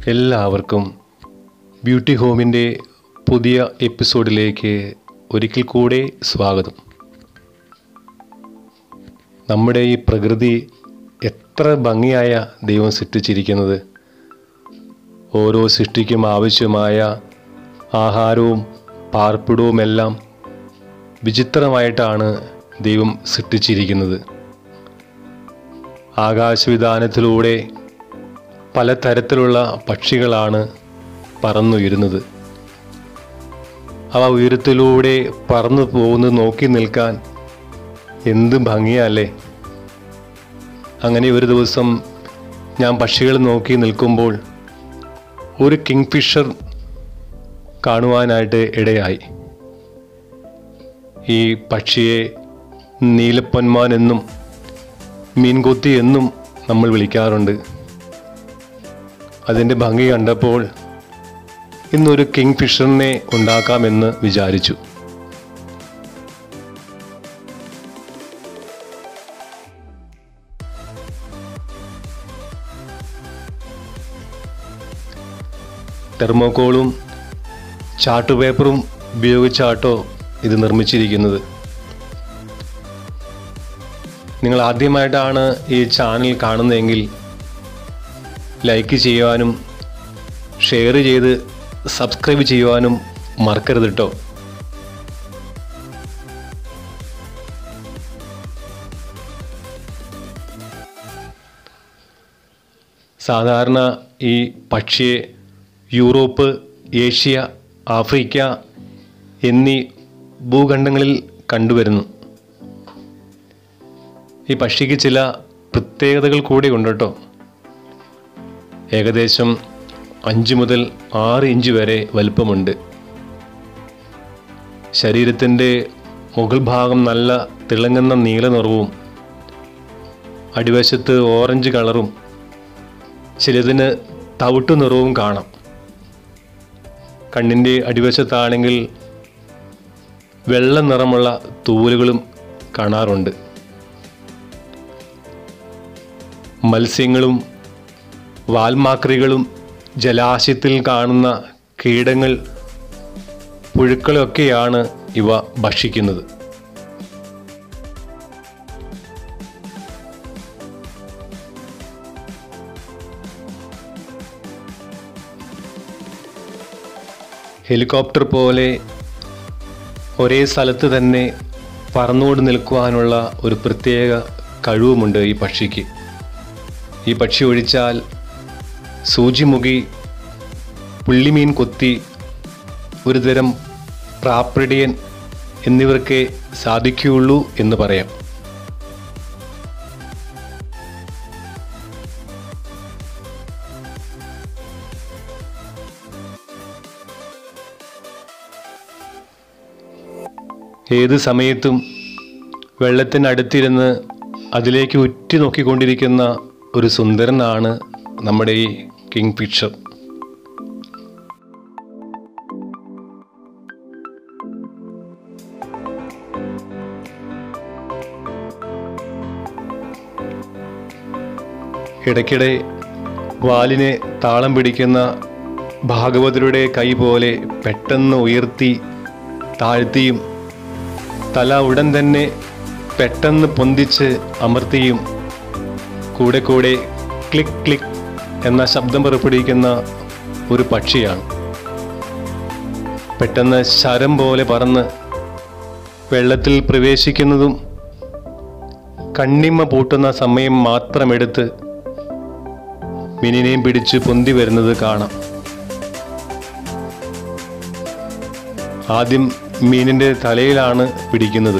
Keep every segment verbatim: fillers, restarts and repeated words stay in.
എല്ലാവർക്കും ബ്യൂട്ടി ഹോമിൻ്റെ പുതിയ എപ്പിസോഡിലേക്ക് ഒരിക്കൽ കൂടെ സ്വാഗതം. നമ്മുടെ ഈ പ്രകൃതി എത്ര ഭംഗിയായ ദൈവം സൃഷ്ടിച്ചിരിക്കുന്നത്. ഓരോ സൃഷ്ടിക്കും ആവശ്യമായ ആഹാരവും പാർപ്പിടവുമെല്ലാം വിചിത്രമായിട്ടാണ് ദൈവം സൃഷ്ടിച്ചിരിക്കുന്നത്. ആകാശവിധാനത്തിലൂടെ പലതരത്തിലുള്ള പക്ഷികളാണ് പറന്നുയരുന്നത്. അവ ഉയരത്തിലൂടെ പറന്നു പോകുന്നത് നോക്കി നിൽക്കാൻ എന്ത് ഭംഗിയല്ലേ. അങ്ങനെ ഒരു ദിവസം ഞാൻ പക്ഷികൾ നോക്കി നിൽക്കുമ്പോൾ ഒരു കിങ് ഫിഷർ കാണുവാനായിട്ട് ഇടയായി. ഈ പക്ഷിയെ നീലപ്പൊന്മാൻ എന്നും മീൻകൊത്തി എന്നും നമ്മൾ വിളിക്കാറുണ്ട്. അതിൻ്റെ ഭംഗി കണ്ടപ്പോൾ ഇന്നൊരു കിങ് ഫിഷറിനെ ഉണ്ടാക്കാമെന്ന് വിചാരിച്ചു. തെർമോക്കോളും ചാർട്ട് പേപ്പറും ഉപയോഗിച്ചാട്ടോ ഇത് നിർമ്മിച്ചിരിക്കുന്നത്. നിങ്ങൾ ആദ്യമായിട്ടാണ് ഈ ചാനൽ കാണുന്നതെങ്കിൽ ലൈക്ക് ചെയ്യുവാനും ഷെയർ ചെയ്ത് സബ്സ്ക്രൈബ് ചെയ്യുവാനും മറക്കരുത് കേട്ടോ. സാധാരണ ഈ പക്ഷിയെ യൂറോപ്പ്, ഏഷ്യ, ആഫ്രിക്ക എന്നീ ഭൂഖണ്ഡങ്ങളിൽ കണ്ടുവരുന്നു. ഈ പക്ഷിക്ക് ചില പ്രത്യേകതകൾ കൂടി ഉണ്ട് കേട്ടോ. ഏകദേശം അഞ്ച് മുതൽ ആറ് ഇഞ്ച് വരെ വലുപ്പമുണ്ട്. ശരീരത്തിൻ്റെ മുകൾ ഭാഗം നല്ല തിളങ്ങുന്ന നീല നിറവും അടിവശത്ത് ഓറഞ്ച് കളറും ചിലതിന് തവിട്ടു നിറവും കാണാം. കണ്ണിൻ്റെ അടിവശത്താണെങ്കിൽ വെള്ള നിറമുള്ള തൂവലുകളും കാണാറുണ്ട്. മത്സ്യങ്ങളും വാൽമാക്രികളും ജലാശയത്തിൽ കാണുന്ന കീടങ്ങൾ, പുഴുക്കളൊക്കെയാണ് ഇവ ഭക്ഷിക്കുന്നത്. ഹെലികോപ്റ്റർ പോലെ ഒരേ സ്ഥലത്ത് തന്നെ പറന്നുകൊണ്ട് നിൽക്കുവാനുള്ള ഒരു പ്രത്യേക കഴിവുമുണ്ട് ഈ പക്ഷിക്ക്. ഈ പക്ഷി ഒഴിച്ചാൽ സൂചിമുഖി, പുള്ളിമീൻ കൊത്തി, ഒരുതരം പ്രാപ്രിഡിയൻ എന്നിവർക്കേ സാധിക്കുകയുള്ളൂ എന്ന് പറയാം. ഏത് സമയത്തും വെള്ളത്തിനടുത്തിരുന്ന് അതിലേക്ക് ഉറ്റു നോക്കിക്കൊണ്ടിരിക്കുന്ന ഒരു സുന്ദരനാണ് നമ്മുടെ ഈ കിങ് ഫിഷർ. ഇടയ്ക്കിടെ വാലിനെ താളം പിടിക്കുന്ന ഭാഗവതരുടെ കൈ പോലെ പെട്ടെന്ന് ഉയർത്തി താഴ്ത്തിയും തല ഉടൻ തന്നെ പെട്ടെന്ന് പൊന്തിച്ച് അമർത്തിയും കൂടെ കൂടെ ക്ലിക്ക് ക്ലിക്ക് എന്ന ശബ്ദം പുറപ്പെടുവിക്കുന്ന ഒരു പക്ഷിയാണ്. പെട്ടെന്ന് ശരം പോലെ പറന്ന് വെള്ളത്തിൽ പ്രവേശിക്കുന്നതും കണ്ണിമ പൂട്ടുന്ന സമയം മാത്രമെടുത്ത് മീനിനെയും പിടിച്ച് പൊന്തി വരുന്നത് കാണാം. ആദ്യം മീനിൻ്റെ തലയിലാണ് പിടിക്കുന്നത്.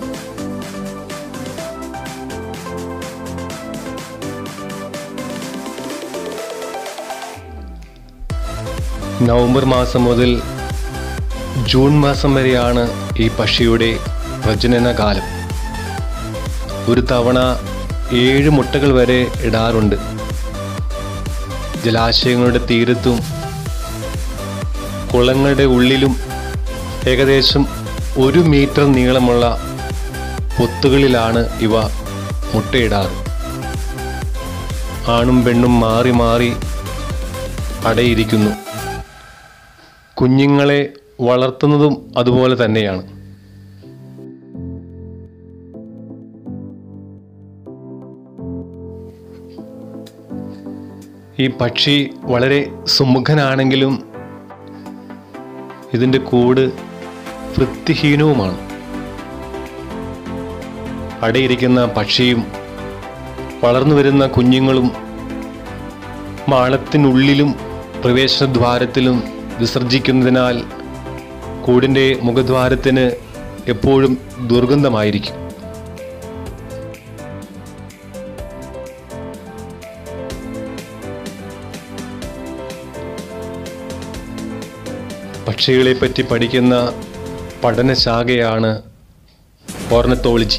നവംബർ മാസം മുതൽ ജൂൺ മാസം വരെയാണ് ഈ പക്ഷിയുടെ പ്രജനന കാലം. ഒരു തവണ ഏഴ് മുട്ടകൾ വരെ ഇടാറുണ്ട്. ജലാശയങ്ങളുടെ തീരത്തും കുളങ്ങളുടെ ഉള്ളിലും ഏകദേശം ഒരു മീറ്റർ നീളമുള്ള പൊത്തുകളിലാണ് ഇവ മുട്ടയിടാറ്. ആണും പെണ്ണും മാറി മാറി അടയിരിക്കുന്നു. കുഞ്ഞുങ്ങളെ വളർത്തുന്നതും അതുപോലെ തന്നെയാണ്. ഈ പക്ഷി വളരെ സുമുഖനാണെങ്കിലും ഇതിൻ്റെ കൂട് വൃത്തിഹീനവുമാണ്. അടയിരിക്കുന്ന പക്ഷിയും വളർന്നു വരുന്ന കുഞ്ഞുങ്ങളും മാളത്തിനുള്ളിലും പ്രവേശനദ്വാരത്തിലും വിസർജിക്കുന്നതിനാൽ കൂടിൻ്റെ മുഖദ്വാരത്തിന് എപ്പോഴും ദുർഗന്ധമായിരിക്കും. പക്ഷികളെപ്പറ്റി പഠിക്കുന്ന പഠനശാഖയാണ് ഓർണത്തോളജി.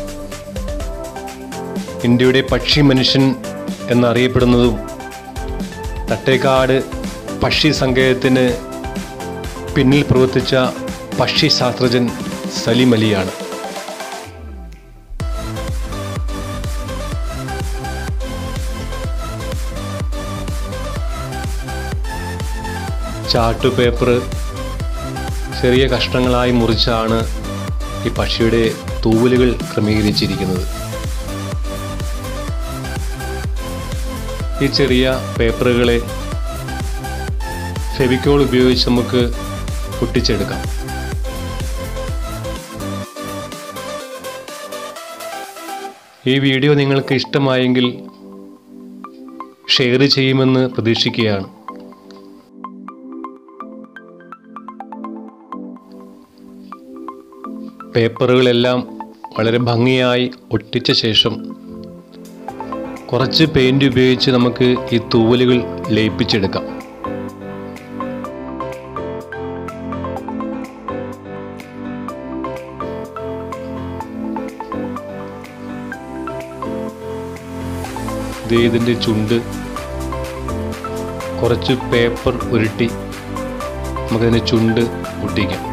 ഇന്ത്യയുടെ പക്ഷി മനുഷ്യൻ എന്നറിയപ്പെടുന്നതും തട്ടേക്കാട് പക്ഷി സങ്കേതത്തിന് പിന്നിൽ പ്രവർത്തിച്ച പക്ഷി ശാസ്ത്രജ്ഞൻ സലീം അലിയാണ്. ചാർട്ട് പേപ്പർ ചെറിയ കഷ്ണങ്ങളായി മുറിച്ചാണ് ഈ പക്ഷിയുടെ തൂവലുകൾ ക്രമീകരിച്ചിരിക്കുന്നത്. ഈ ചെറിയ പേപ്പറുകളെ ഫെവിക്കോൾ ഉപയോഗിച്ച് നമുക്ക് ഒട്ടിച്ചെടുക്കാം. ഈ വീഡിയോ നിങ്ങൾക്ക് ഇഷ്ടമായെങ്കിൽ ഷെയർ ചെയ്യുമെന്ന് പ്രതീക്ഷിക്കുകയാണ്. പേപ്പറുകളെല്ലാം വളരെ ഭംഗിയായി ഒട്ടിച്ച ശേഷം കുറച്ച് പെയിൻറ് ഉപയോഗിച്ച് നമുക്ക് ഈ തൂവലുകൾ ലയിപ്പിച്ചെടുക്കാം. ഇതിൻ്റെ ചുണ്ട് കുറച്ച് പേപ്പർ ഉരുട്ടി നമുക്കതിൻ്റെ ചുണ്ട് ഒട്ടിക്കാം.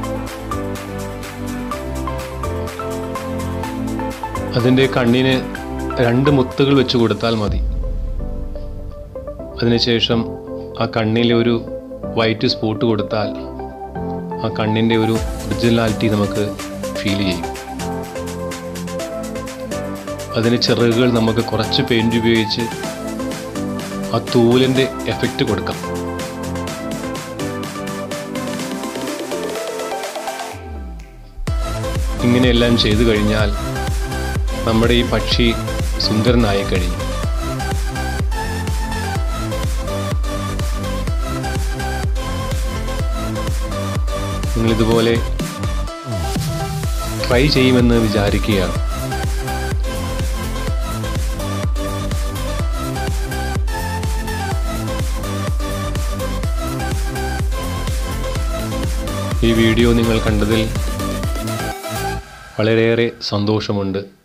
അതിൻ്റെ കണ്ണിന് രണ്ട് മുത്തുകൾ വെച്ച് കൊടുത്താൽ മതി. അതിനുശേഷം ആ കണ്ണിൽ ഒരു വൈറ്റ് സ്പോട്ട് കൊടുത്താൽ ആ കണ്ണിൻ്റെ ഒരു ഒറിജിനാലിറ്റി നമുക്ക് ഫീൽ ചെയ്യും. അതിന് ചിറകുകൾ നമുക്ക് കുറച്ച് പെയിൻറ് ഉപയോഗിച്ച് ആ തൂവലിൻ്റെ എഫക്റ്റ് കൊടുക്കാം. ഇങ്ങനെയെല്ലാം ചെയ്തു കഴിഞ്ഞാൽ നമ്മുടെ ഈ പക്ഷി സുന്ദരനായി കഴിഞ്ഞു. നിങ്ങളിതുപോലെ ട്രൈ ചെയ്യുമെന്ന് വിചാരിക്കുകയാണ്. ഈ വീഡിയോ നിങ്ങൾ കണ്ടതിൽ വളരെയേറെ സന്തോഷമുണ്ട്.